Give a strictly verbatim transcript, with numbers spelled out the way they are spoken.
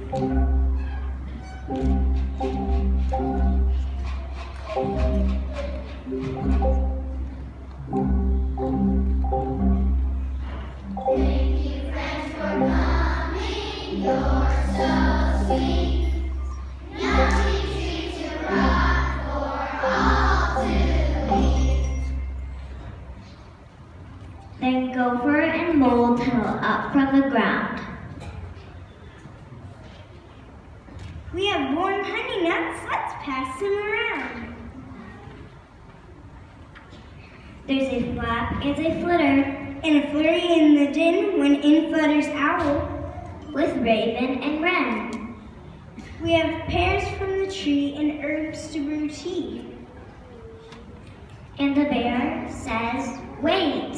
Thank you, friends, for coming. You're so sweet. Now we treat you right for all to eat. Then gopher and mole tunnel up from the ground. We have warm honey nuts. Let's pass them around. There's a flap and a flitter, And a flurry in the din when in flutters owl. with raven and wren. We have pears from the tree and herbs to brew tea. And the bear says, wait.